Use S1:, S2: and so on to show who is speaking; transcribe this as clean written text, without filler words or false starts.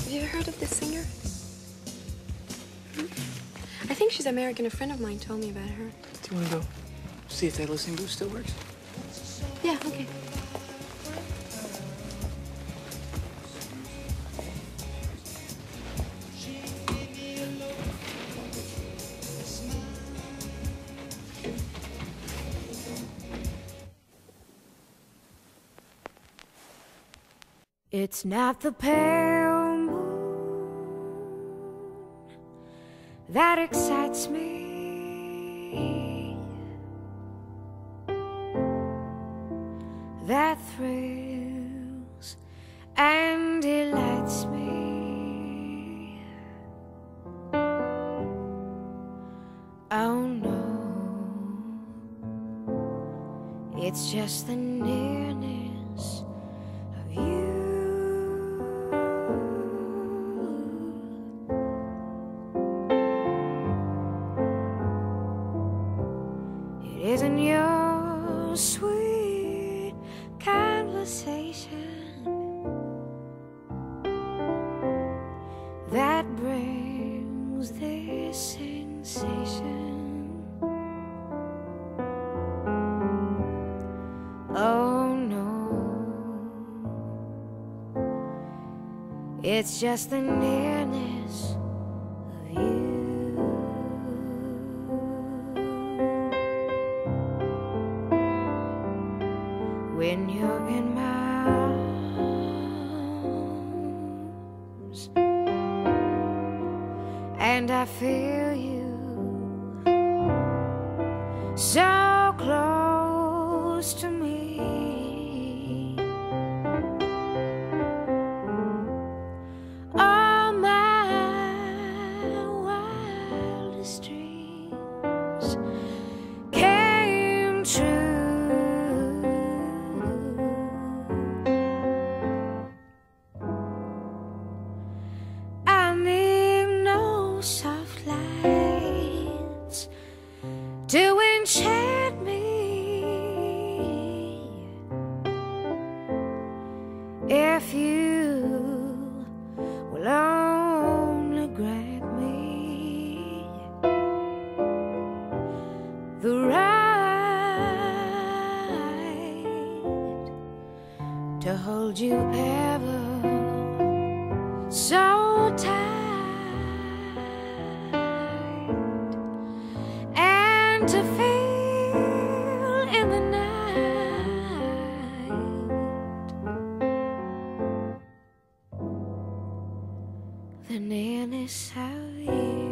S1: Have you ever heard of this singer? I think she's American. A friend of mine told me about her.
S2: Do you want to go see if that listening booth still works?
S1: Yeah, okay.
S3: It's not the pale moon that excites me, that thrills and delights me. Oh no, it's just the nearness of you. It isn't your sweet conversation that brings this sensation. Oh no, it's just the nearness of you. When you're in my arms and I feel you so close to me, all my wildest dreams came true. Soft lights to enchant me. If you will only grant me the right to hold you ever so tight, to feel in the night the nearness of you.